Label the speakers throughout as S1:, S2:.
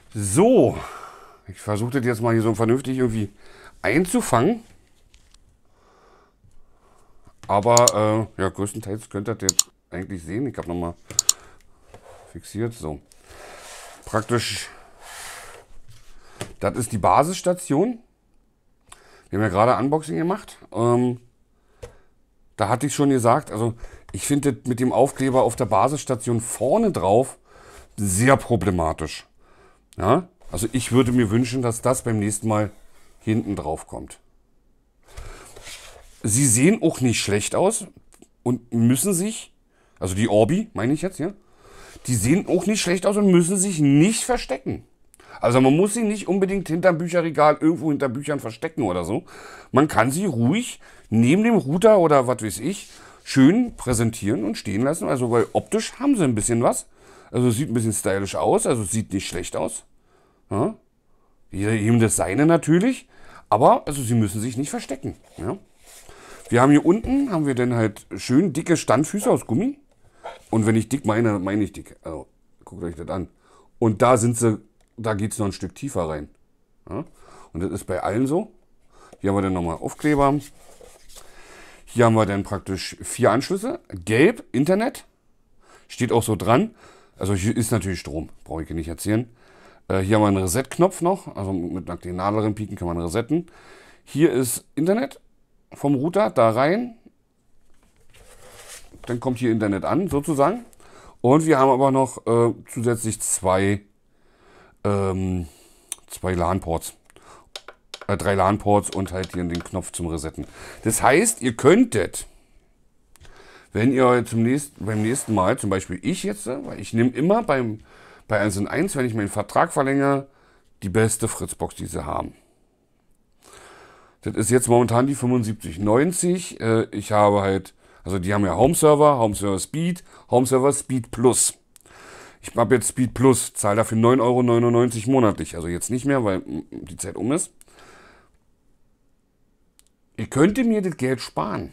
S1: So, ich versuche das jetzt mal hier so vernünftig irgendwie einzufangen. Aber ja, größtenteils könnt ihr das jetzt eigentlich sehen. Ich habe nochmal fixiert. So, praktisch, das ist die Basisstation. Wir haben ja gerade Unboxing gemacht. Da hatte ich schon gesagt, also ich finde das mit dem Aufkleber auf der Basisstation vorne drauf sehr problematisch. Ja? Also ich würde mir wünschen, dass das beim nächsten Mal hinten drauf kommt. Sie sehen auch nicht schlecht aus und müssen sich, also die Orbi meine ich jetzt, ja, die sehen auch nicht schlecht aus und müssen sich nicht verstecken. Also man muss sie nicht unbedingt hinterm Bücherregal irgendwo hinter Büchern verstecken oder so. Man kann sie ruhig neben dem Router oder was weiß ich schön präsentieren und stehen lassen. Also weil optisch haben sie ein bisschen was. Also sieht ein bisschen stylisch aus, also sieht nicht schlecht aus. Ja? Jedem das seine natürlich, aber also sie müssen sich nicht verstecken. Ja? Wir haben hier unten, haben wir dann halt schön dicke Standfüße aus Gummi. Und wenn ich dick meine, meine ich dick. Also guckt euch das an. Und da sind sie, da geht es noch ein Stück tiefer rein. Ja? Und das ist bei allen so. Hier haben wir dann nochmal Aufkleber. Hier haben wir dann praktisch 4 Anschlüsse. Gelb, Internet. Steht auch so dran. Also hier ist natürlich Strom, brauche ich hier nicht erzählen. Hier haben wir einen Reset-Knopf noch. Also mit einer kleinen Nadel pieken kann man resetten. Hier ist Internet vom Router, da rein. Dann kommt hier Internet an, sozusagen. Und wir haben aber noch zusätzlich zwei LAN-Ports. 3 LAN-Ports und halt hier den Knopf zum Resetten. Das heißt, ihr könntet, wenn ihr beim nächsten Mal, zum Beispiel ich jetzt, weil ich nehme immer bei 1&1, wenn ich meinen Vertrag verlängere, die beste Fritzbox, die sie haben. Das ist jetzt momentan die 7590. Ich habe halt, also die haben ja Home Server Speed, Home Server Speed Plus. Ich habe jetzt Speed Plus, zahle dafür 9,99 € monatlich. Also jetzt nicht mehr, weil die Zeit um ist. Ihr könntet mir das Geld sparen.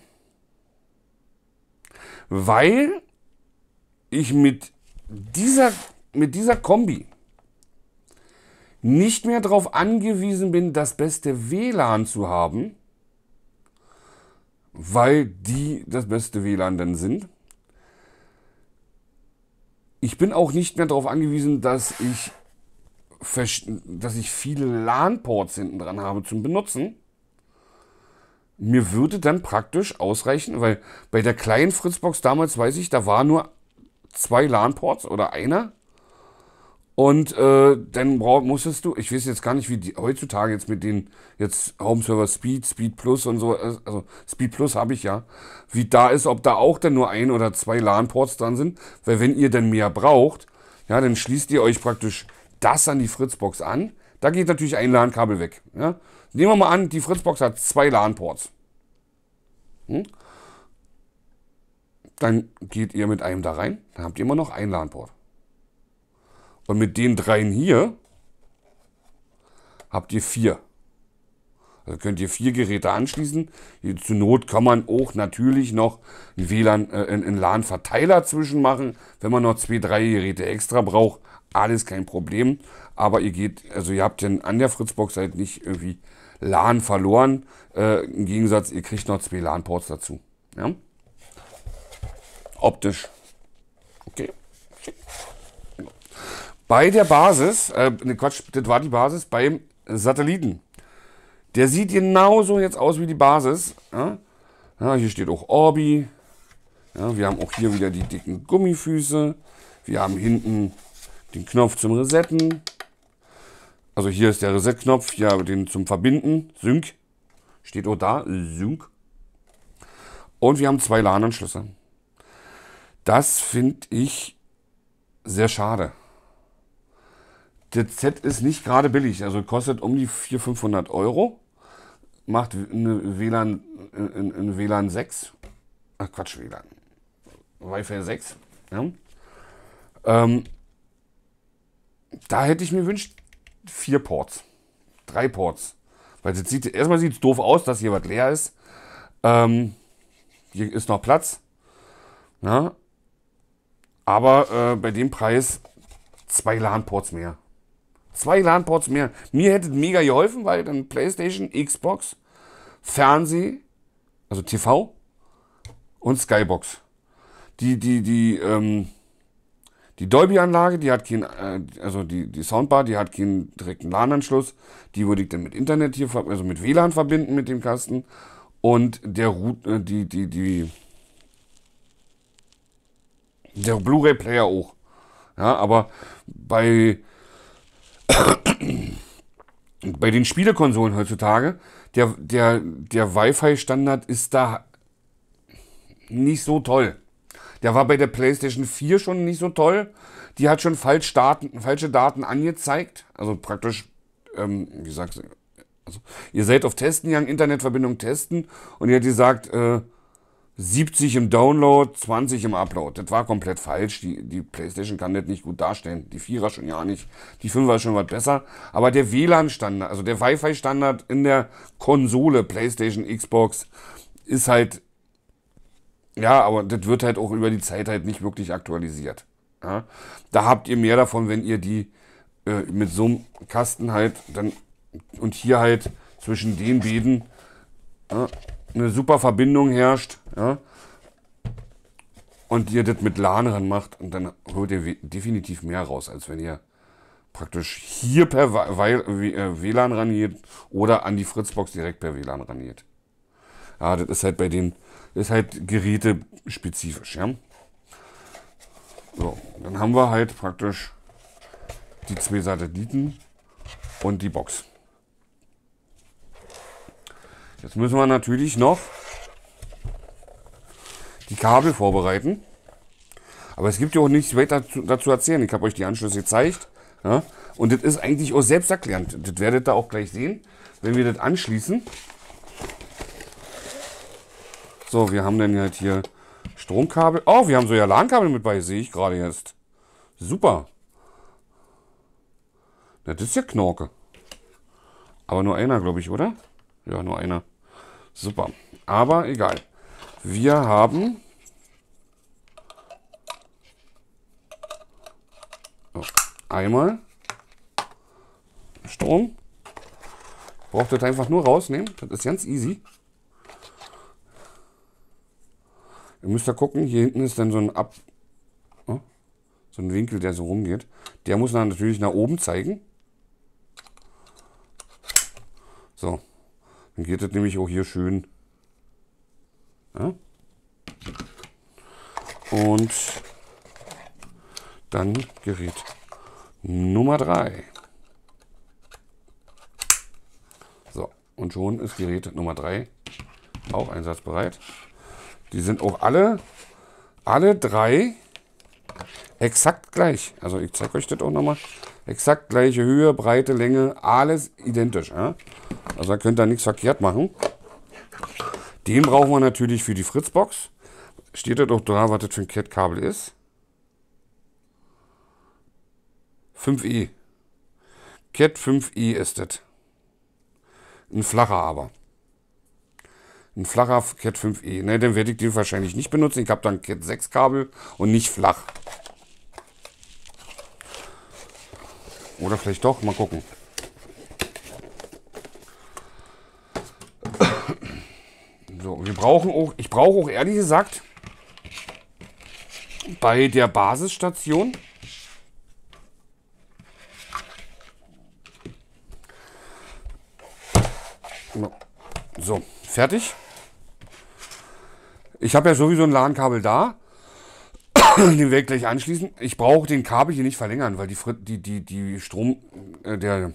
S1: Weil ich mit dieser Kombi nicht mehr darauf angewiesen bin, das beste WLAN zu haben, weil die das beste WLAN dann sind. Ich bin auch nicht mehr darauf angewiesen, dass ich viele LAN-Ports hinten dran habe zum Benutzen. Mir würde dann praktisch ausreichen, weil bei der kleinen Fritzbox damals, weiß ich, da war nur 2 LAN-Ports oder einer. Und dann musstest du, ich weiß jetzt gar nicht, wie die heutzutage jetzt mit den jetzt Home Server Speed, Speed Plus und so, also Speed Plus habe ich ja, wie da ist, ob da auch dann nur 1 oder 2 LAN-Ports dran sind, weil wenn ihr dann mehr braucht, ja, dann schließt ihr euch praktisch das an die Fritzbox an. Da geht natürlich ein LAN-Kabel weg. Ja. Nehmen wir mal an, die Fritzbox hat 2 LAN-Ports. Dann geht ihr mit einem da rein, dann habt ihr immer noch ein LAN-Port. Und mit den 3 hier habt ihr 4. Also könnt ihr 4 Geräte anschließen. Hier zur Not kann man auch natürlich noch einen einen LAN-Verteiler zwischen machen, wenn man noch 2, 3 Geräte extra braucht. Alles kein Problem. Aber ihr habt dann an der Fritzbox halt nicht irgendwie LAN verloren. Im Gegensatz, ihr kriegt noch 2 LAN-Ports dazu. Ja? Optisch. Okay. Bei der Basis, Quatsch, das war die Basis beim Satelliten. Der sieht genauso jetzt aus wie die Basis. Ja? Ja, hier steht auch Orbi. Ja, wir haben auch hier wieder die dicken Gummifüße. Wir haben hinten den Knopf zum Resetten. Also hier ist der Reset-Knopf, hier den zum Verbinden. Sync. Steht auch da. Sync. Und wir haben 2 LAN-Anschlüsse. Das finde ich sehr schade. Das Set ist nicht gerade billig, also kostet um die 400-500 €. Macht eine WLAN 6. Ach Quatsch, WLAN. Wi-Fi 6. Ja. Da hätte ich mir gewünscht 4 Ports. 3 Ports. Weil erstmal sieht es doof aus, dass hier was leer ist. Hier ist noch Platz. Ja. Aber bei dem Preis 2 LAN-Ports mehr. 2 LAN-Ports mehr. Mir hätte es mega geholfen, weil dann PlayStation, Xbox, Fernseh, also TV und Skybox. Die Dolby-Anlage, die hat keinen, also die Soundbar, die hat keinen direkten LAN-Anschluss. Die würde ich dann mit Internet hier, also mit WLAN verbinden mit dem Kasten. Und der Blu-ray-Player auch. Ja, aber bei den Spielekonsolen heutzutage, der Wi-Fi-Standard ist da nicht so toll. Der war bei der PlayStation 4 schon nicht so toll. Die hat schon falsche Daten angezeigt. Also praktisch, wie sagst du, also ihr seid auf Testen gegangen, Internetverbindung testen und ihr hat gesagt, 70 im Download, 20 im Upload. Das war komplett falsch. Die PlayStation kann das nicht gut darstellen. Die 4er schon ja nicht. Die 5er schon was besser. Aber der WLAN-Standard, also der Wi-Fi-Standard in der Konsole, PlayStation, Xbox, ist halt, ja, aber das wird halt auch über die Zeit halt nicht wirklich aktualisiert. Ja? Da habt ihr mehr davon, wenn ihr die mit so einem Kasten halt dann und hier halt zwischen den beiden eine super Verbindung herrscht, ja, und ihr das mit LAN ran macht und dann holt ihr definitiv mehr raus, als wenn ihr praktisch hier per WLAN rangeht oder an die Fritzbox direkt per WLAN rangeht. Ja, das ist halt bei den, ist halt gerätespezifisch, ja. So, dann haben wir halt praktisch die 2 Satelliten und die Box. Jetzt müssen wir natürlich noch die Kabel vorbereiten. Aber es gibt ja auch nichts weiter dazu erzählen. Ich habe euch die Anschlüsse gezeigt. Ja? Und das ist eigentlich auch selbsterklärend. Das werdet ihr auch gleich sehen, wenn wir das anschließen. So, wir haben dann halt hier Stromkabel. Oh, wir haben so ja LAN-Kabel mit bei, sehe ich gerade jetzt. Super. Das ist ja Knorke. Aber nur einer, glaube ich, oder? Ja, nur einer. Super. Aber egal. Wir haben einmal Strom. Braucht das einfach nur rausnehmen. Das ist ganz easy. Ihr müsst da gucken. Hier hinten ist dann so ein Winkel, der so rumgeht. Der muss dann natürlich nach oben zeigen. So. Dann geht das nämlich auch hier schön. Ja. Und dann Gerät Nummer 3. So, und schon ist Gerät Nummer 3 auch einsatzbereit. Die sind auch alle 3 exakt gleich. Also ich zeige euch das auch nochmal. Exakt gleiche Höhe, Breite, Länge, alles identisch. Ja? Also da könnt ihr nichts verkehrt machen. Den brauchen wir natürlich für die Fritzbox. Steht da doch da, was das für ein Cat-Kabel ist. 5E. Cat 5E ist das. Ein flacher aber. Ein flacher Cat 5E. Ne, dann werde ich den wahrscheinlich nicht benutzen. Ich habe dann Cat 6 Kabel und nicht flach. Oder vielleicht doch, mal gucken. So, ich brauche auch ehrlich gesagt bei der Basisstation so, fertig. Ich habe ja sowieso ein LAN-Kabel da. Den werde ich gleich anschließen. Ich brauche den Kabel hier nicht verlängern, weil die der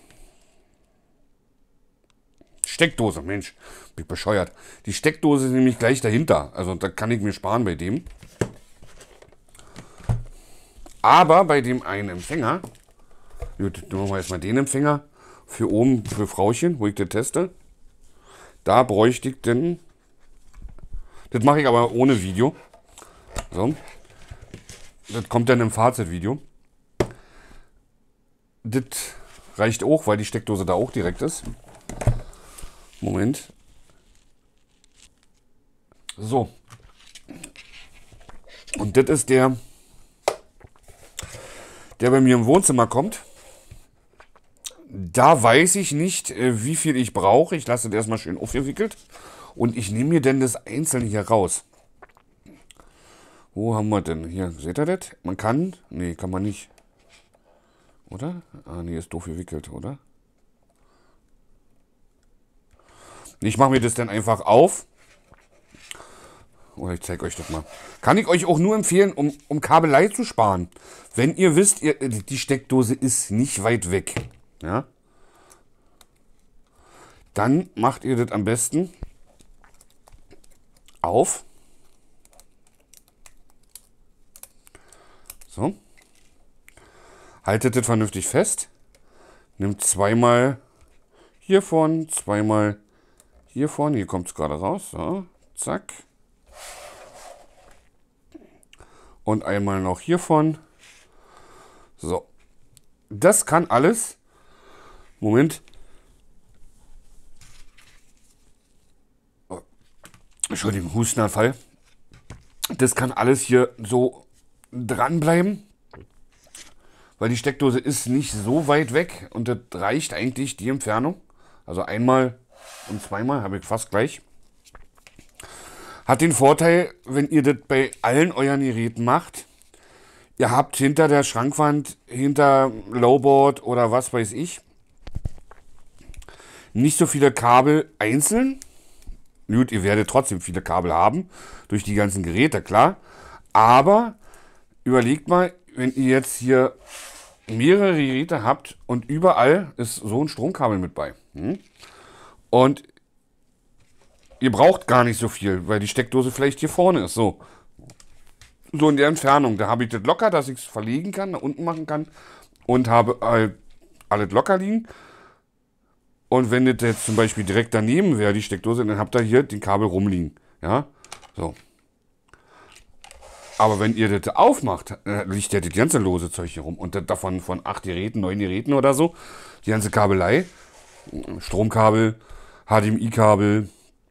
S1: Steckdose, Mensch, bin ich bescheuert. Die Steckdose ist nämlich gleich dahinter. Also da kann ich mir sparen bei dem. Aber bei dem einen Empfänger, gut, dann machen wir erstmal den Empfänger für oben, für Frauchen, wo ich das teste. Da bräuchte ich denn, das mache ich aber ohne Video. So. Das kommt dann im Fazitvideo. Das reicht auch, weil die Steckdose da auch direkt ist. Moment. So. Und das ist der bei mir im Wohnzimmer kommt. Da weiß ich nicht, wie viel ich brauche. Ich lasse das erstmal schön aufgewickelt. Und ich nehme mir denn das einzeln hier raus. Wo haben wir denn? Hier, seht ihr das? Man kann... Nee, kann man nicht. Oder? Ah, nee, ist doof gewickelt, oder? Ich mache mir das dann einfach auf. Oder ich zeige euch das mal. Kann ich euch auch nur empfehlen, um Kabelei zu sparen. Wenn ihr wisst, die Steckdose ist nicht weit weg. Ja? Dann macht ihr das am besten auf. So. Haltet das vernünftig fest. Nimmt zweimal hiervon, zweimal hiervon. Hier kommt es gerade raus. So. Zack. Und einmal noch hiervon. So. Das kann alles. Moment. Oh. Entschuldigung, Hustenanfall. Das kann alles hier so dranbleiben. Weil die Steckdose ist nicht so weit weg. Und das reicht eigentlich die Entfernung. Also einmal und zweimal habe ich fast gleich. Hat den Vorteil, wenn ihr das bei allen euren Geräten macht, ihr habt hinter der Schrankwand, hinter Lowboard oder was weiß ich, nicht so viele Kabel einzeln. Gut, ihr werdet trotzdem viele Kabel haben, durch die ganzen Geräte, klar. Aber überlegt mal, wenn ihr jetzt hier mehrere Geräte habt und überall ist so ein Stromkabel mit bei. Und ihr braucht gar nicht so viel, weil die Steckdose vielleicht hier vorne ist. So in der Entfernung. Da habe ich das locker, dass ich es verlegen kann, nach unten machen kann. Und habe alles locker liegen. Und wenn das jetzt zum Beispiel direkt daneben wäre, die Steckdose, dann habt ihr hier den Kabel rumliegen. Ja, so. Aber wenn ihr das aufmacht, liegt ja das ganze lose Zeug hier rum. Und das davon von 8 Geräten, 9 Geräten oder so. Die ganze Kabelei. Stromkabel, HDMI-Kabel,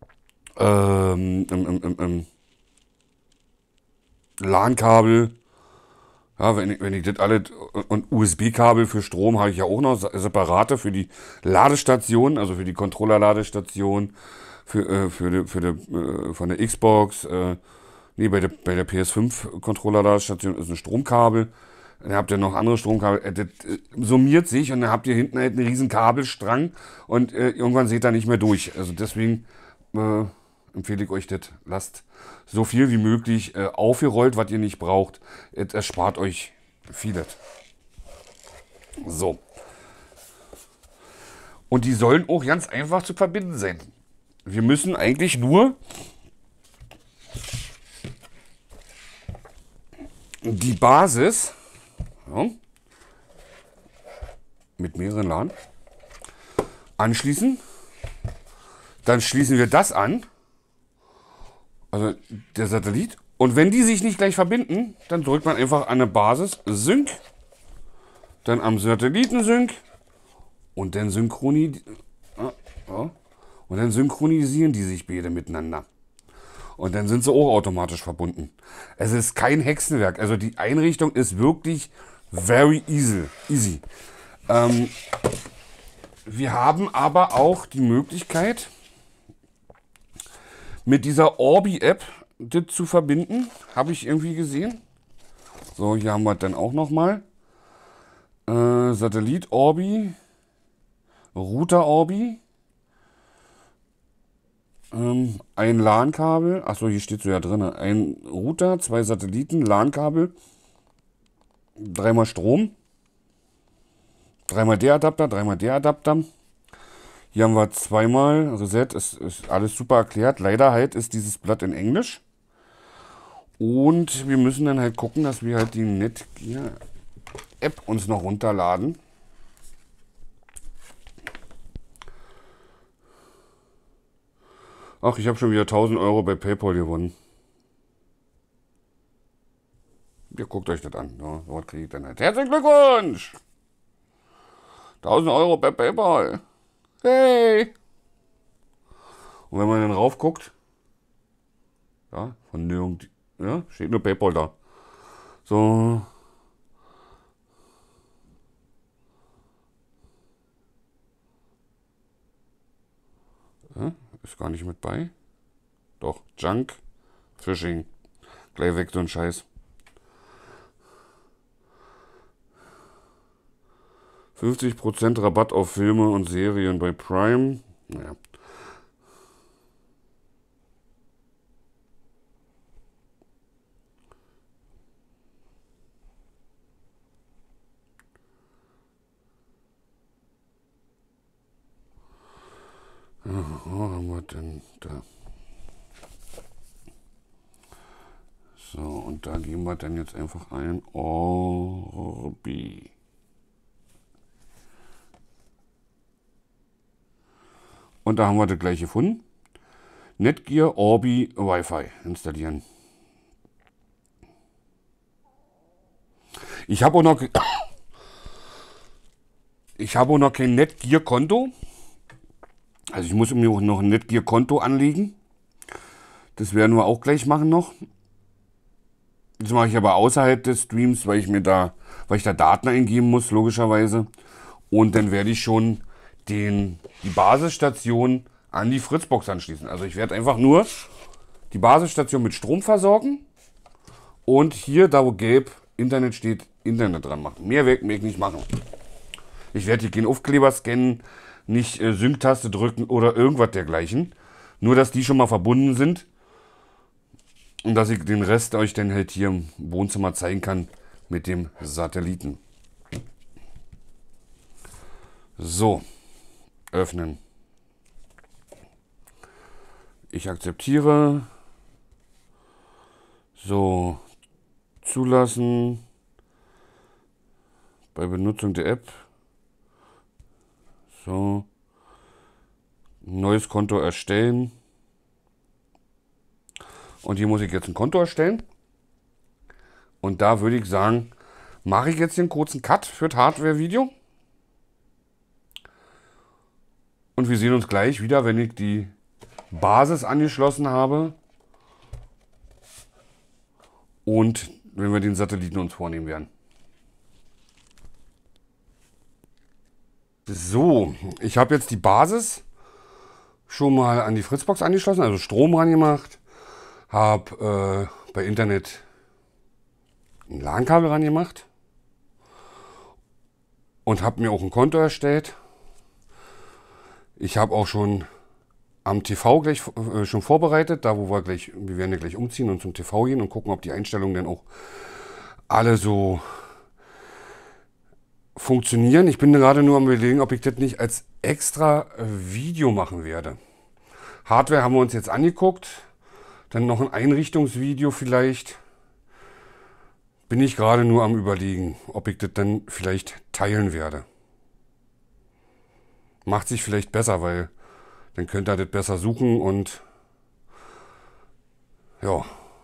S1: LAN-Kabel, ja, wenn ich das alles, und USB-Kabel für Strom habe ich ja auch noch separate für die Ladestation, also für die Controller-Ladestation, von der Xbox, nee, bei der PS5 Controller-Ladestation ist ein Stromkabel. Dann habt ihr noch andere Stromkabel, das summiert sich und dann habt ihr hinten halt einen riesen Kabelstrang und irgendwann seht ihr nicht mehr durch. Also deswegen empfehle ich euch das. Lasst so viel wie möglich aufgerollt, was ihr nicht braucht. Es erspart euch vieles. So. Und die sollen auch ganz einfach zu verbinden sein. Wir müssen eigentlich nur die Basis, ja, mit mehreren LAN anschließen. Dann schließen wir das an. Also der Satellit. Und wenn die sich nicht gleich verbinden, dann drückt man einfach an der Basis Sync. Dann am Satelliten Sync. Und dann synchronisieren die sich beide miteinander. Und dann sind sie auch automatisch verbunden. Es ist kein Hexenwerk. Also die Einrichtung ist wirklich very easy. Wir haben aber auch die Möglichkeit, mit dieser Orbi-App das zu verbinden. Habe ich irgendwie gesehen. So, hier haben wir dann auch nochmal. Satellit Orbi. Router Orbi. Ein LAN-Kabel. Achso, hier steht so ja drin. Ein Router, 2 Satelliten, LAN-Kabel. 3-mal Strom. 3-mal der Adapter, 3-mal der Adapter. Hier haben wir 2-mal Reset, ist alles super erklärt. Leider halt ist dieses Blatt in Englisch. Und wir müssen dann halt gucken, dass wir halt die Netgear-App uns noch runterladen. Ach, ich habe schon wieder 1000 Euro bei PayPal gewonnen. Ihr guckt euch das an. Ja, so was kriege ich dann halt. Herzlichen Glückwunsch! 1000 Euro bei PayPal. Hey! Und wenn man dann rauf guckt, ja, von nirgend, ja, steht nur PayPal da. So. ist gar nicht mit bei. Doch, Junk, Phishing. Gleich weg so ein Scheiß. 50% Rabatt auf Filme und Serien bei Prime. Naja. Wo haben wir denn da? So, und da geben wir dann jetzt einfach ein Orbi. Und da haben wir das gleich gefunden. Netgear Orbi Wi-Fi installieren. Ich habe auch noch kein Netgear-Konto. Also ich muss mir auch noch ein Netgear-Konto anlegen. Das werden wir auch gleich machen noch. Das mache ich aber außerhalb des Streams, weil ich da Daten eingeben muss, logischerweise. Und dann werde ich schon die Basisstation an die Fritzbox anschließen. Also ich werde einfach nur die Basisstation mit Strom versorgen und hier, da wo gelb Internet steht, Internet dran machen. Mehr werde ich nicht machen. Ich werde hier keinen Aufkleber scannen, nicht Sync-Taste drücken oder irgendwas dergleichen. Nur, dass die schon mal verbunden sind und dass ich den Rest euch dann halt hier im Wohnzimmer zeigen kann mit dem Satelliten. So, öffnen. Ich akzeptiere. So, zulassen. Bei Benutzung der App. So. Neues Konto erstellen. Und hier muss ich jetzt ein Konto erstellen. Und da würde ich sagen, mache ich jetzt den kurzen Cut für das Hardware-Video. Und wir sehen uns gleich wieder, wenn ich die Basis angeschlossen habe. Und wenn wir den Satelliten uns vornehmen werden. So, ich habe jetzt die Basis schon mal an die Fritzbox angeschlossen, also Strom ran gemacht. Habe bei Internet ein LAN-Kabel ran gemacht. Und habe mir auch ein Konto erstellt. Ich habe auch schon am TV gleich schon vorbereitet, da wo wir werden ja gleich umziehen und zum TV gehen und gucken, ob die Einstellungen dann auch alle so funktionieren. Ich bin gerade nur am Überlegen, ob ich das nicht als extra Video machen werde. Hardware haben wir uns jetzt angeguckt, dann noch ein Einrichtungsvideo vielleicht. Bin ich gerade nur am Überlegen, ob ich das dann vielleicht teilen werde. Macht sich vielleicht besser, weil dann könnt ihr das besser suchen und ja.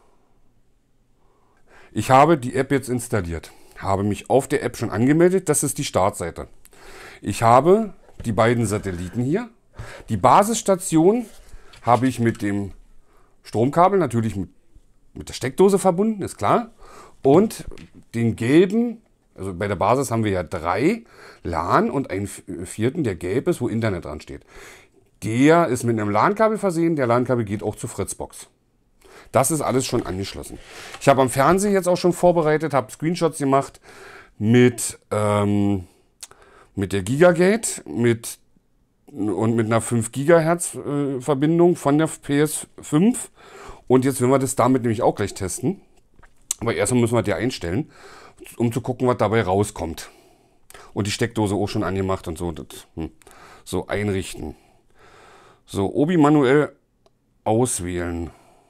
S1: Ich habe die App jetzt installiert, habe mich auf der App schon angemeldet, das ist die Startseite. Ich habe die beiden Satelliten hier. Die Basisstation habe ich mit dem Stromkabel natürlich mit der Steckdose verbunden, ist klar. Und den gelben, also bei der Basis haben wir ja 3 LAN und einen vierten, der gelb ist, wo Internet dran steht. Der ist mit einem LAN-Kabel versehen, der LAN-Kabel geht auch zur Fritzbox. Das ist alles schon angeschlossen. Ich habe am Fernseher jetzt auch schon vorbereitet, habe Screenshots gemacht mit der Gigagate und mit einer 5 GHz Verbindung von der PS5. Und jetzt werden wir das damit nämlich auch gleich testen. Aber erstmal müssen wir die einstellen, um zu gucken, was dabei rauskommt. Und die Steckdose auch schon angemacht und so. So einrichten. So, Obi manuell auswählen.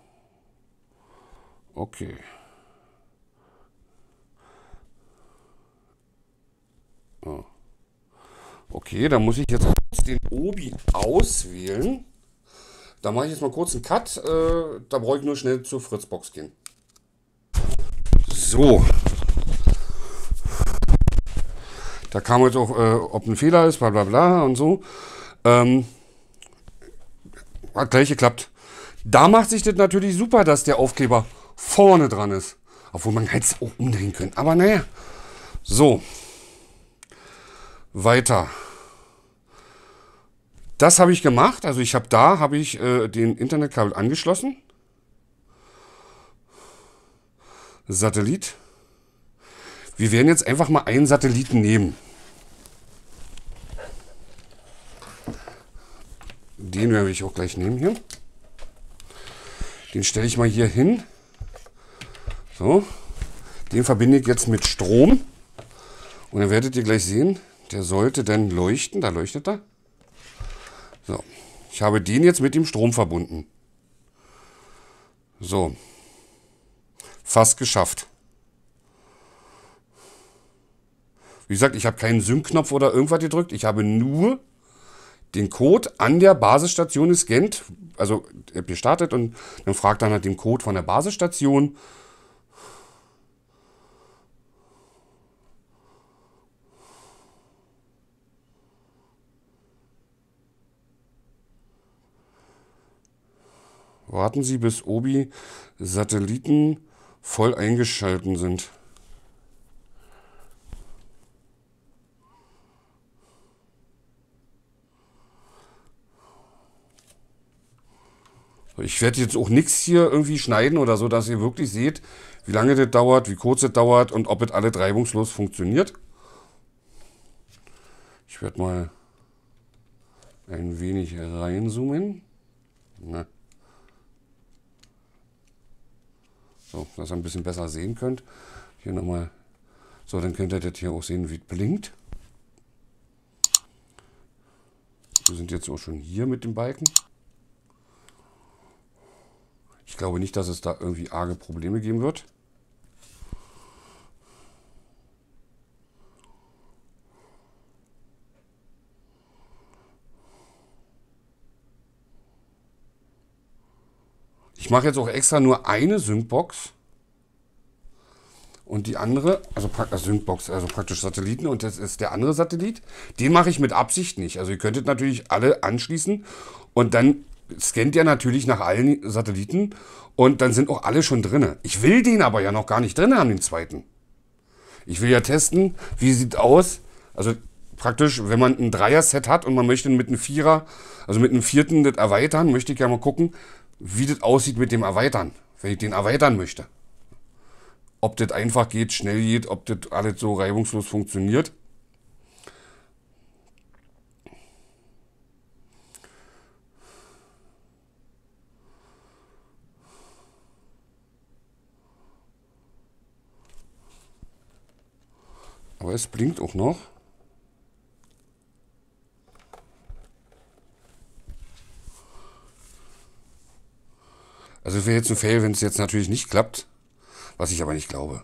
S1: Okay. Oh. Okay, dann muss ich jetzt kurz den Obi auswählen. Da mache ich jetzt mal kurz einen Cut. Da brauche ich nur schnell zur Fritzbox gehen. So. Da kam jetzt auch, ob ein Fehler ist, bla bla bla und so. Hat gleich geklappt. Da macht sich das natürlich super, dass der Aufkleber vorne dran ist. Obwohl man hätte es auch umdrehen können. Aber naja. So. Weiter. Das habe ich gemacht. Also ich habe den Internetkabel angeschlossen. Satellit. Wir werden jetzt einfach mal einen Satelliten nehmen. Den werde ich auch gleich nehmen hier. Den stelle ich mal hier hin. So. Den verbinde ich jetzt mit Strom. Und dann werdet ihr gleich sehen, der sollte dann leuchten. Da leuchtet er. So. Ich habe den jetzt mit dem Strom verbunden. So. Fast geschafft. Wie gesagt, ich habe keinen Sync-Knopf oder irgendwas gedrückt. Ich habe nur den Code an der Basisstation gescannt. Also App gestartet und dann fragt er nach dem Code von der Basisstation. Warten Sie, bis Obi-Satelliten voll eingeschalten sind. Ich werde jetzt auch nichts hier irgendwie schneiden oder so, dass ihr wirklich seht, wie lange das dauert, wie kurz das dauert und ob es alles reibungslos funktioniert. Ich werde mal ein wenig reinzoomen. Na. So, dass ihr ein bisschen besser sehen könnt. Hier nochmal. So, dann könnt ihr das hier auch sehen, wie es blinkt. Wir sind jetzt auch schon hier mit dem Balken. Ich glaube nicht, dass es da irgendwie arge Probleme geben wird. Ich mache jetzt auch extra nur eine Syncbox und die andere, also Syncbox, also praktisch Satelliten, und das ist der andere Satellit. Den mache ich mit Absicht nicht. Also ihr könntet natürlich alle anschließen und dann scannt ihr natürlich nach allen Satelliten und dann sind auch alle schon drin. Ich will den aber ja noch gar nicht drin haben, den zweiten. Ich will ja testen, wie sieht aus. Also praktisch, wenn man ein Dreier-Set hat und man möchte mit einem Vierer, also mit einem vierten das erweitern, möchte ich ja mal gucken, wie das aussieht mit dem Erweitern, wenn ich den erweitern möchte. Ob das einfach geht, schnell geht, ob das alles so reibungslos funktioniert. Aber es blinkt auch noch. Also es wäre jetzt ein Fail, wenn es jetzt natürlich nicht klappt, was ich aber nicht glaube.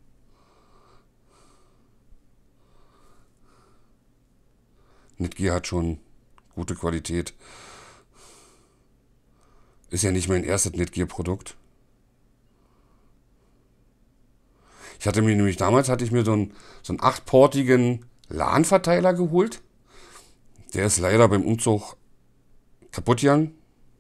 S1: Netgear hat schon gute Qualität. Ist ja nicht mein erstes Netgear-Produkt. Ich hatte mir nämlich damals so einen 8-portigen LAN-Verteiler geholt. Der ist leider beim Umzug kaputt gegangen.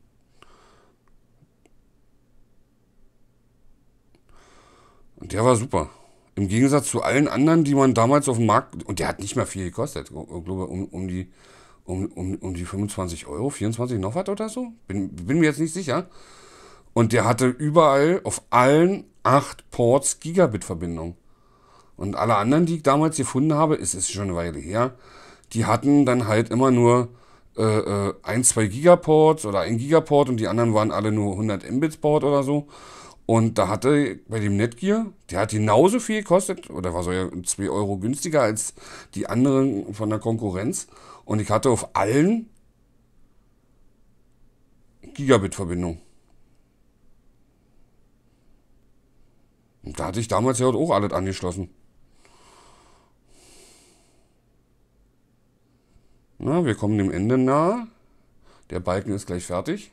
S1: Und der war super. Im Gegensatz zu allen anderen, die man damals auf dem Markt... Und der hat nicht mehr viel gekostet. Ich glaube, um die 25 Euro, 24 noch was oder so. Bin mir jetzt nicht sicher. Und der hatte überall auf allen 8 Ports Gigabit-Verbindung. Und alle anderen, die ich damals gefunden habe, es ist schon eine Weile her, die hatten dann halt immer nur 1, 2 Gigaports oder 1 Gigaport und die anderen waren alle nur 100 Mbits Port oder so. Und da hatte bei dem Netgear, der hat genauso viel gekostet, oder war so ja 2 Euro günstiger als die anderen von der Konkurrenz. Und ich hatte auf allen Gigabit-Verbindung. Und da hatte ich damals ja auch alles angeschlossen. Na, wir kommen dem Ende nahe. Der Balken ist gleich fertig.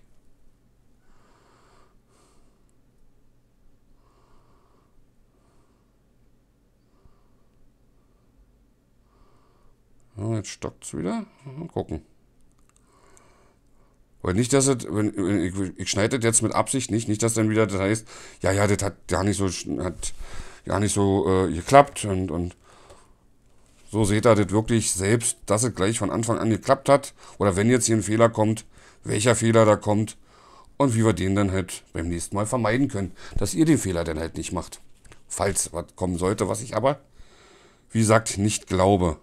S1: Ja, jetzt stockt es wieder. Mal gucken. Weil nicht, dass es, ich schneide das jetzt mit Absicht nicht, dass dann wieder das heißt, ja, das hat gar nicht so geklappt und So seht ihr das wirklich selbst, dass es gleich von Anfang an geklappt hat. Oder wenn jetzt hier ein Fehler kommt, welcher Fehler da kommt und wie wir den dann halt beim nächsten Mal vermeiden können, dass ihr den Fehler dann halt nicht macht. Falls was kommen sollte, was ich aber, wie gesagt, nicht glaube.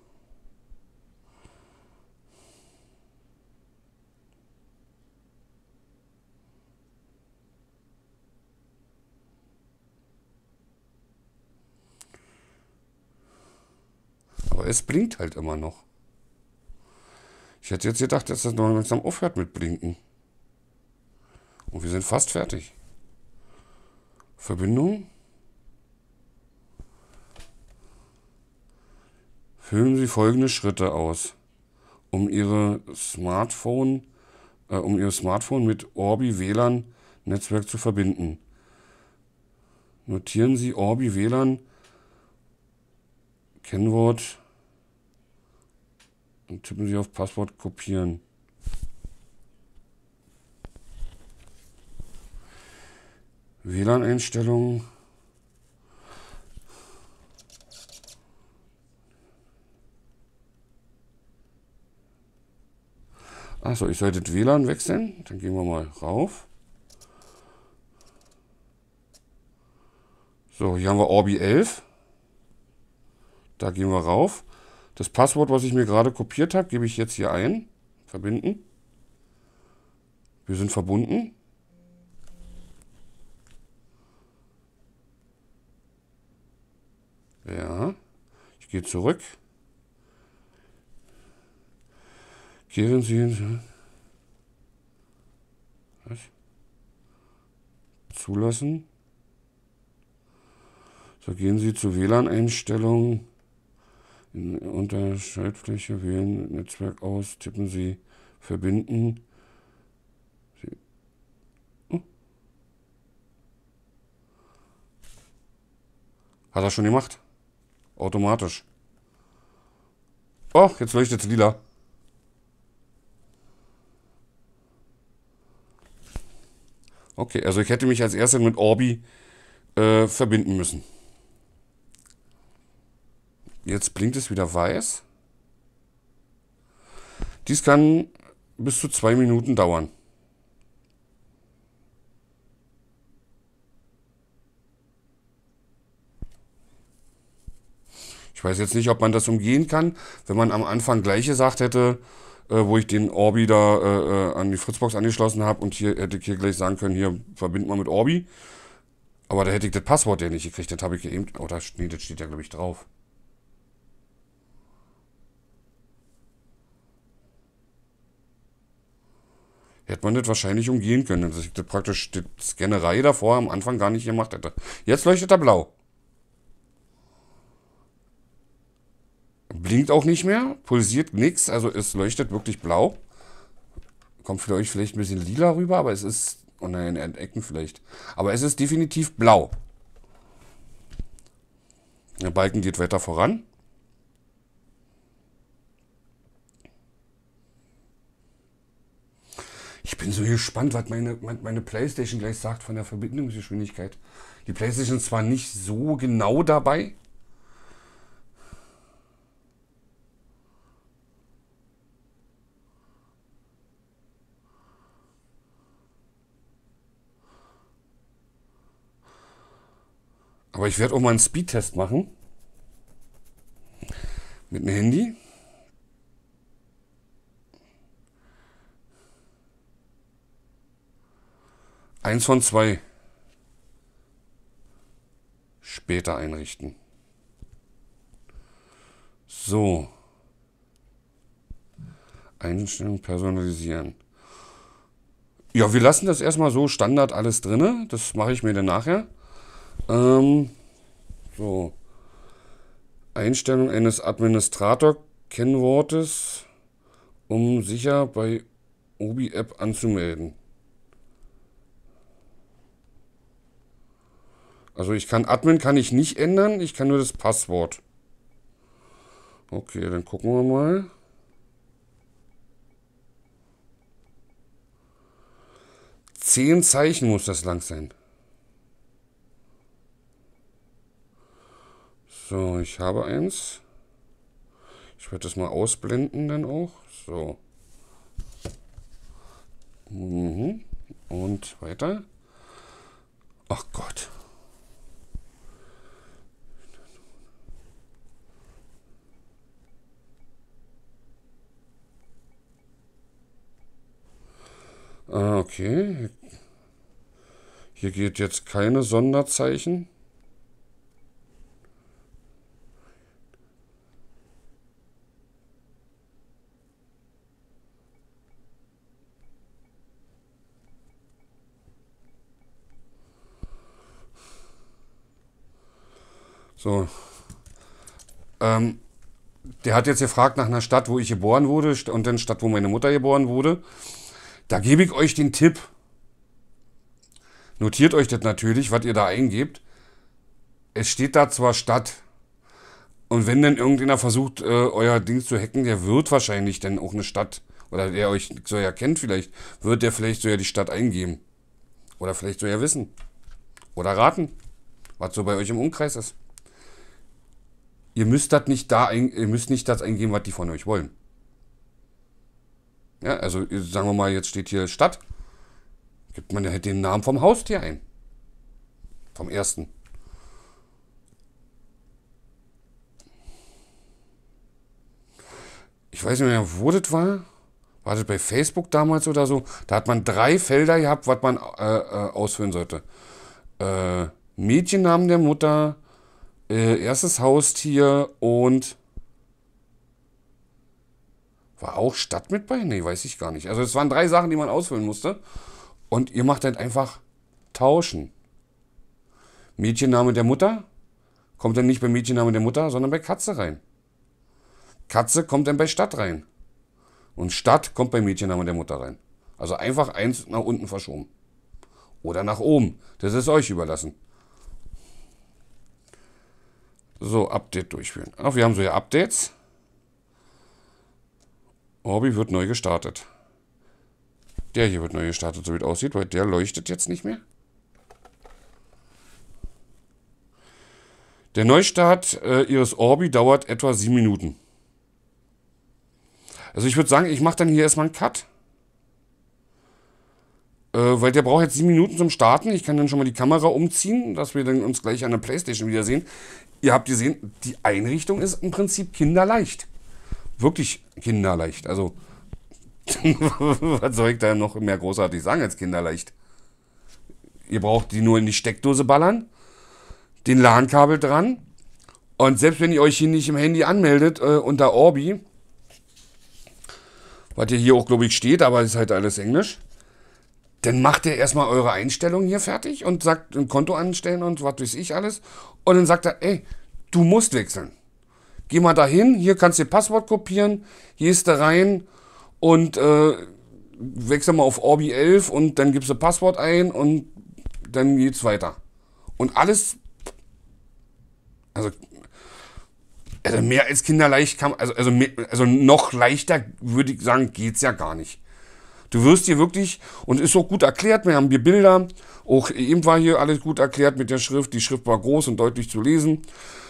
S1: Aber es blinkt halt immer noch. Ich hätte jetzt gedacht, dass das noch langsam aufhört mit Blinken. Und wir sind fast fertig. Verbindung. Füllen Sie folgende Schritte aus, um Ihr Smartphone mit Orbi WLAN Netzwerk zu verbinden. Notieren Sie Orbi WLAN Kennwort und tippen Sie auf Passwort kopieren. WLAN-Einstellungen. Achso, ich sollte das WLAN wechseln. Dann gehen wir mal rauf. So, hier haben wir Orbi 11. Da gehen wir rauf. Das Passwort, was ich mir gerade kopiert habe, gebe ich jetzt hier ein. Verbinden. Wir sind verbunden. Ja. Ich gehe zurück. Kehren Sie hin. Was? Zulassen. So, gehen Sie zu WLAN-Einstellungen. Unter Schaltfläche wählen Netzwerk aus. Tippen Sie verbinden. Hat er schon gemacht. Automatisch. Oh, jetzt leuchtet es lila. Okay, also ich hätte mich als erstes mit Orbi verbinden müssen. Jetzt blinkt es wieder weiß. Dies kann bis zu 2 Minuten dauern. Ich weiß jetzt nicht, ob man das umgehen kann, wenn man am Anfang gleich gesagt hätte, wo ich den Orbi da an die Fritzbox angeschlossen habe und hier hätte ich hier gleich sagen können, hier verbinden wir mit Orbi. Aber da hätte ich das Passwort ja nicht gekriegt, das habe ich eben, oder nee, das steht ja glaube ich drauf. Hätte man das wahrscheinlich umgehen können, dass ich das praktisch die Scannerei davor am Anfang gar nicht gemacht hätte. Jetzt leuchtet er blau. Blinkt auch nicht mehr, pulsiert nichts, also es leuchtet wirklich blau. Kommt für euch vielleicht ein bisschen lila rüber, aber es ist, oh nein, in den Ecken vielleicht. Aber es ist definitiv blau. Der Balken geht weiter voran. Ich bin so gespannt, was meine PlayStation gleich sagt von der Verbindungsgeschwindigkeit. Die PlayStation ist zwar nicht so genau dabei. Aber ich werde auch mal einen Speedtest machen. Mit dem Handy. Eins von 2. Später einrichten. So. Einstellungen personalisieren. Ja, wir lassen das erstmal so Standard alles drin. Das mache ich mir dann nachher. So. Einstellung eines Administrator-Kennwortes, um sicher bei Obi-App anzumelden. Also ich kann Admin kann ich nicht ändern, ich kann nur das Passwort. Okay, dann gucken wir mal. Zehn Zeichen muss das lang sein. So, ich habe eins. Ich werde das mal ausblenden dann auch. So. Mhm. Und weiter. Ach Gott. Ah, okay. Hier geht jetzt keine Sonderzeichen. So. Der hat jetzt gefragt nach einer Stadt, wo ich geboren wurde und dann Stadt, wo meine Mutter geboren wurde. Da gebe ich euch den Tipp. Notiert euch das natürlich, was ihr da eingebt. Es steht da zwar Stadt. Und wenn dann irgendjemand versucht, euer Ding zu hacken, der wird wahrscheinlich dann auch eine Stadt, oder der euch so ja kennt vielleicht, wird der vielleicht so ja die Stadt eingeben. Oder vielleicht so ja wissen. Oder raten, was so bei euch im Umkreis ist. Ihr müsst das nicht ihr müsst nicht das eingeben, was die von euch wollen. Ja, also sagen wir mal, jetzt steht hier Stadt. Gibt man ja halt den Namen vom Haustier ein. Vom ersten. Ich weiß nicht mehr, wo das war. War das bei Facebook damals oder so? Da hat man 3 Felder gehabt, was man ausfüllen sollte. Mädchennamen der Mutter, erstes Haustier und war auch Stadt mit bei? Nee, weiß ich gar nicht. Also es waren 3 Sachen, die man ausfüllen musste. Und ihr macht dann einfach tauschen. Mädchenname der Mutter kommt dann nicht bei Mädchenname der Mutter, sondern bei Katze rein. Katze kommt dann bei Stadt rein. Und Stadt kommt bei Mädchenname der Mutter rein. Also einfach eins nach unten verschoben. Oder nach oben. Das ist euch überlassen. So, Update durchführen. Ach, wir haben so ja Updates. Orbi wird neu gestartet. Der hier wird neu gestartet, so wie es aussieht, weil der leuchtet jetzt nicht mehr. Der Neustart Ihres Orbi dauert etwa 7 Minuten. Also ich würde sagen, ich mache dann hier erstmal einen Cut. Weil der braucht jetzt 7 Minuten zum Starten. Ich kann dann schon mal die Kamera umziehen, dass wir dann uns gleich an der Playstation wiedersehen. Ihr habt gesehen, die Einrichtung ist im Prinzip kinderleicht. Wirklich kinderleicht. Also, was soll ich da noch mehr großartig sagen als kinderleicht? Ihr braucht die nur in die Steckdose ballern, den LAN-Kabel dran. Und selbst wenn ihr euch hier nicht im Handy anmeldet, unter Orbi, was ja hier auch, glaube ich, steht, aber ist halt alles Englisch, dann macht ihr erstmal eure Einstellungen hier fertig und sagt ein Konto anstellen und was weiß ich alles. Und dann sagt er, ey, du musst wechseln. Geh mal dahin, hier kannst du ihr Passwort kopieren, hier ist du rein und wechsel mal auf Orbi 11 und dann gibst du Passwort ein und dann geht's weiter. Und alles, also mehr als kinderleicht kann, also noch leichter würde ich sagen, geht's ja gar nicht. Du wirst hier wirklich, und ist auch gut erklärt, wir haben hier Bilder, auch eben war hier alles gut erklärt mit der Schrift, die Schrift war groß und deutlich zu lesen.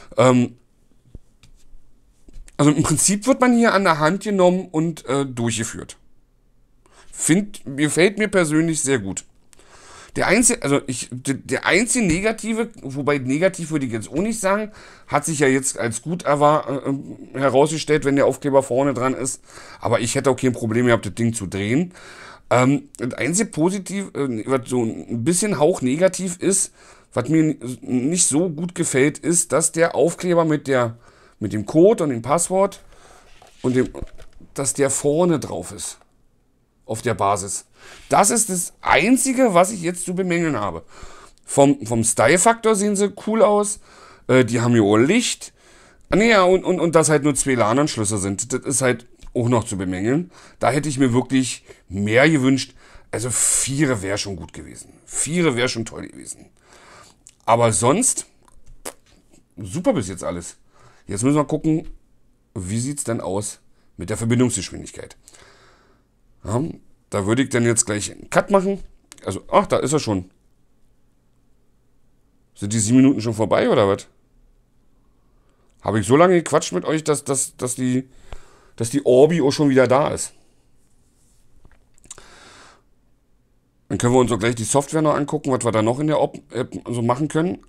S1: Also im Prinzip wird man hier an der Hand genommen und durchgeführt. Gefällt mir persönlich sehr gut. Der einzige Negative, wobei negativ würde ich jetzt auch nicht sagen, hat sich ja jetzt als gut herausgestellt, wenn der Aufkleber vorne dran ist. Aber ich hätte auch kein Problem gehabt, das Ding zu drehen. Das einzige positiv, was so ein bisschen hauchnegativ ist, was mir nicht so gut gefällt, ist, dass der Aufkleber mit dem Code und dem Passwort und dass der vorne drauf ist. Auf der Basis. Das ist das Einzige, was ich jetzt zu bemängeln habe. Vom Style-Faktor sehen sie cool aus. Die haben hier auch Licht. Naja, und dass halt nur 2 LAN-Anschlüsse sind. Das ist halt auch noch zu bemängeln. Da hätte ich mir wirklich mehr gewünscht. Also 4 wäre schon gut gewesen. 4 wäre schon toll gewesen. Aber sonst, super bis jetzt alles. Jetzt müssen wir gucken, wie sieht es denn aus mit der Verbindungsgeschwindigkeit. Ja, da würde ich dann jetzt gleich einen Cut machen. Also, ach, da ist er schon. Sind die 7 Minuten schon vorbei oder was? Habe ich so lange gequatscht mit euch, dass die Orbi auch schon wieder da ist. Dann können wir uns auch gleich die Software noch angucken, was wir da noch in der App so machen können.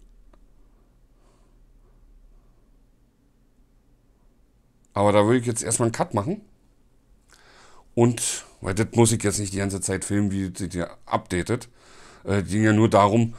S1: Aber da würde ich jetzt erstmal einen Cut machen. Und, weil das muss ich jetzt nicht die ganze Zeit filmen, wie sie dir updatet. Ging ja nur darum,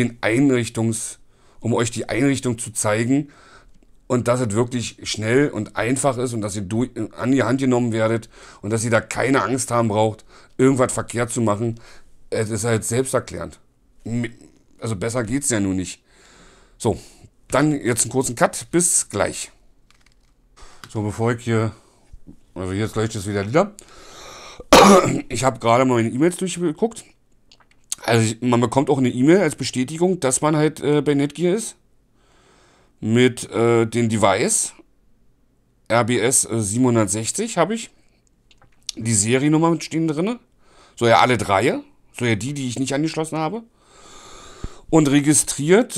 S1: um euch die Einrichtung zu zeigen und dass es wirklich schnell und einfach ist und dass ihr an die Hand genommen werdet und dass ihr da keine Angst haben braucht, irgendwas verkehrt zu machen. Es ist halt selbsterklärend. Also besser geht's ja nun nicht. So, dann jetzt einen kurzen Cut. Bis gleich. So, bevor ich hier, also jetzt leuchtet es wieder lila. Ich habe gerade mal meine E-Mails durchgeguckt. Also man bekommt auch eine E-Mail als Bestätigung, dass man halt bei Netgear ist. Mit dem Device. RBS 760 habe ich. Die Seriennummer mit stehen drin. So ja alle drei. So ja die ich nicht angeschlossen habe. Und registriert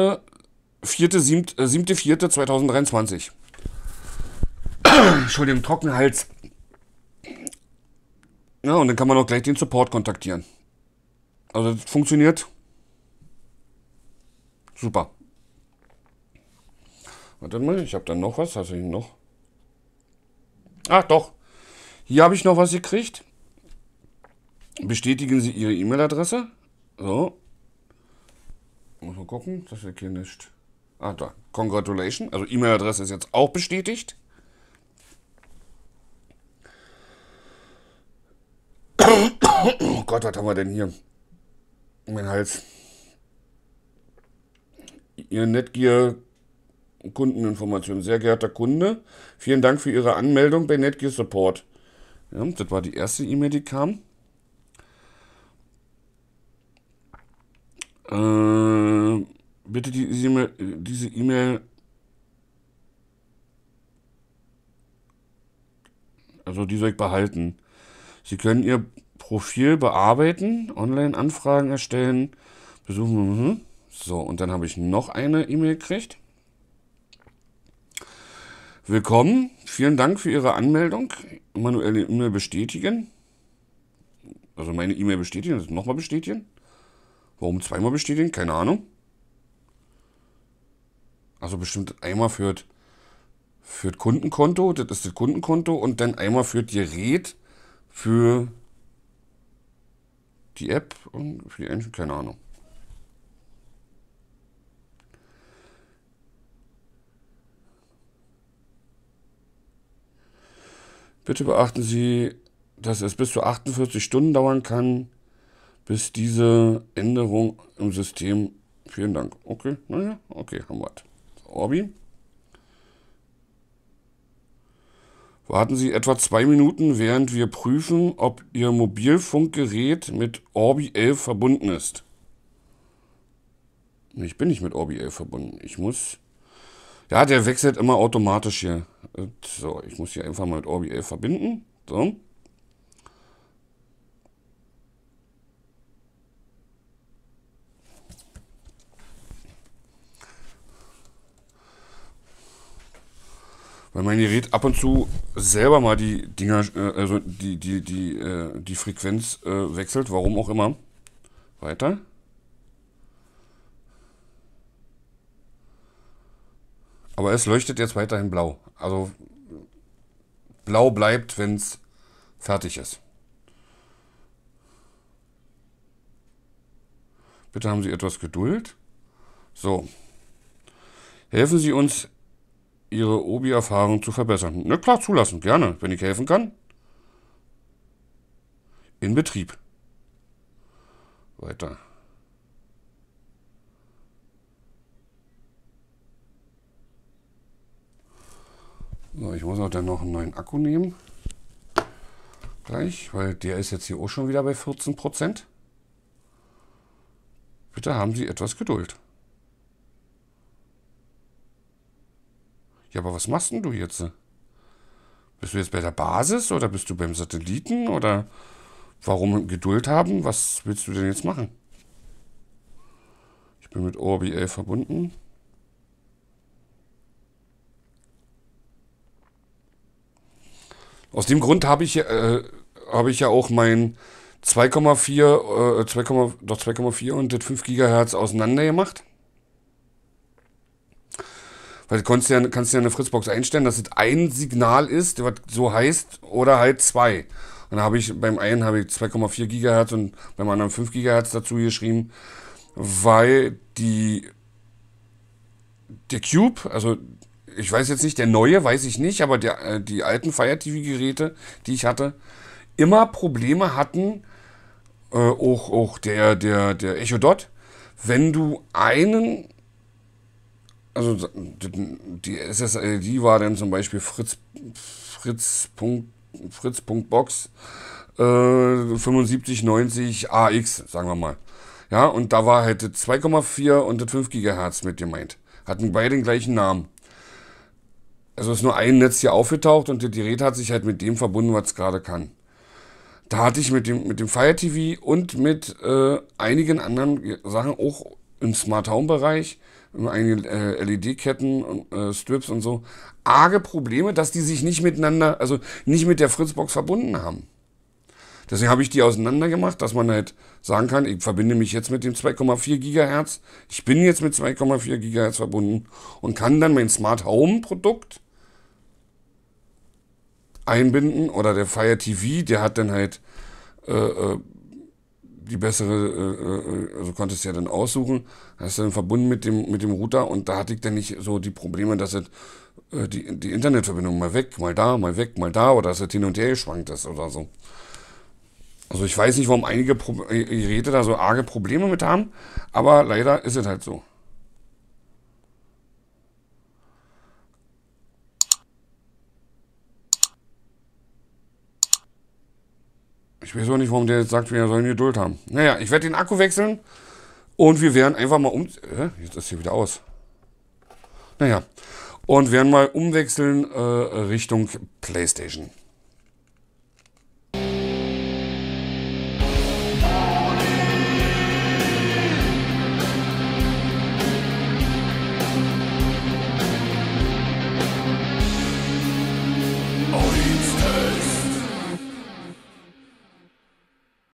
S1: 7.4.2023. Entschuldigung, Trockenhals. Ja, und dann kann man auch gleich den Support kontaktieren. Also das funktioniert super. Warte mal, ich habe dann noch was. Was habe ich noch? Ach doch, hier habe ich noch was gekriegt. Bestätigen Sie Ihre E-Mail-Adresse. So. Muss mal gucken, das ist hier nicht. Ah, da. Congratulations. Also E-Mail-Adresse ist jetzt auch bestätigt. Oh Gott, was haben wir denn hier? Mein Hals. Ihr Netgear Kundeninformation. Sehr geehrter Kunde, vielen Dank für Ihre Anmeldung bei Netgear Support. Ja, das war die erste E-Mail, die kam. Bitte diese E-Mail, also die soll ich behalten. Sie können Ihr Profil bearbeiten, Online-Anfragen erstellen, besuchen. So, und dann habe ich noch eine E-Mail gekriegt. Willkommen, vielen Dank für Ihre Anmeldung. Manuelle E-Mail bestätigen. Also meine E-Mail bestätigen, das nochmal bestätigen. Warum zweimal bestätigen? Keine Ahnung. Also bestimmt einmal für das Kundenkonto, das ist das Kundenkonto, und dann einmal für das Gerät, für die App und für die Engine, keine Ahnung. Bitte beachten Sie, dass es bis zu 48 Stunden dauern kann, bis diese Änderung im System. Vielen Dank. Okay, naja, okay, haben wir. Orbi. Warten Sie etwa 2 Minuten, während wir prüfen, ob Ihr Mobilfunkgerät mit Orbi 11 verbunden ist. Ich bin nicht mit Orbi 11 verbunden. Ich muss. Ja, der wechselt immer automatisch hier. So, ich muss hier einfach mal mit Orbi 11 verbinden. So. Weil mein Gerät ab und zu selber mal die Dinger, also die Frequenz wechselt, warum auch immer. Weiter. Aber es leuchtet jetzt weiterhin blau. Also blau bleibt, wenn es fertig ist. Bitte haben Sie etwas Geduld. So. Helfen Sie uns, Ihre Obi-Erfahrung zu verbessern. Na klar, zulassen. Gerne, wenn ich helfen kann. In Betrieb. Weiter. So, ich muss auch dann noch einen neuen Akku nehmen. Gleich, weil der ist jetzt hier auch schon wieder bei 14%. Bitte haben Sie etwas Geduld. Ja, aber was machst denn du jetzt? Bist du jetzt bei der Basis oder bist du beim Satelliten oder warum Geduld haben? Was willst du denn jetzt machen? Ich bin mit ORBL verbunden. Aus dem Grund habe ich ja auch mein 2,4, 2,4 und das 5 Gigahertz auseinander gemacht. Weil du kannst ja eine Fritzbox einstellen, dass es ein Signal ist, was so heißt, oder halt zwei. Und dann beim einen habe ich 2,4 Gigahertz und beim anderen 5 Gigahertz dazu geschrieben, weil der Cube, also ich weiß jetzt nicht, der neue weiß ich nicht, aber die alten Fire TV-Geräte, die ich hatte, immer Probleme hatten, auch der Echo Dot, wenn du also die SSID war dann zum Beispiel Fritz.box 7590 AX, sagen wir mal. Ja, und da war halt das 2,4 und das 5 Gigahertz mit gemeint. Hatten beide den gleichen Namen. Also ist nur ein Netz hier aufgetaucht und das Gerät hat sich halt mit dem verbunden, was es gerade kann. Da hatte ich mit dem Fire TV und mit einigen anderen Sachen, auch im Smart Home Bereich, einige LED-Ketten, Strips und so, arge Probleme, dass die sich nicht miteinander, also nicht mit der Fritzbox verbunden haben. Deswegen habe ich die auseinander gemacht, dass man halt sagen kann, ich verbinde mich jetzt mit dem 2,4 Gigahertz. Ich bin jetzt mit 2,4 Gigahertz verbunden und kann dann mein Smart Home Produkt einbinden, oder der Fire TV, der hat dann halt die bessere, also konntest du ja dann aussuchen, hast du dann verbunden mit dem Router, und da hatte ich dann nicht so die Probleme, dass es die Internetverbindung mal weg, mal da, mal weg, mal da, oder dass es hin und her geschwankt ist oder so. Also ich weiß nicht, warum einige Geräte da so arge Probleme mit haben, aber leider ist es halt so. Ich weiß auch nicht, warum der jetzt sagt, wir sollen Geduld haben. Naja, ich werde den Akku wechseln und wir werden einfach mal jetzt ist hier wieder aus. Naja, und werden mal umwechseln Richtung PlayStation.